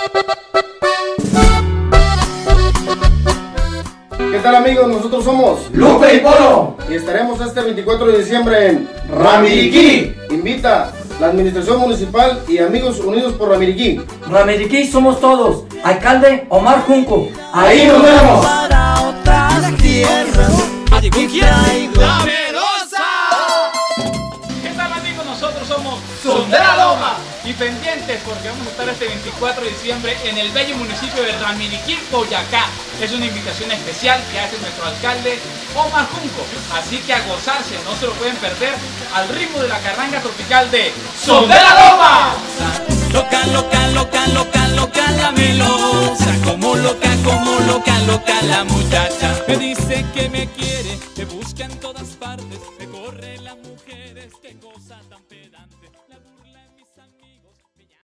¿Qué tal, amigos? Nosotros somos Lupe y Polo y estaremos este 24 de diciembre en Ramiriquí. Invita la administración municipal y Amigos Unidos por Ramiriquí. Ramiriquí somos todos. Alcalde Omar Junco. Ahí nos vemos. Para otras tierras, aquí traigo ¡La Melosa! ¿Qué tal, amigos? Nosotros somos Son de la Loma y pendientes porque vamos a estar este 24 de diciembre en el bello municipio de Ramiriquí, Boyacá. Es una invitación especial que hace nuestro alcalde Omar Junco, así que a gozarse, no se lo pueden perder al ritmo de la carranga tropical de Son de la Loma. loca, loca, loca, loca, loca la melosa, como loca, loca la muchacha. Me dice que me quiere, me busca en todas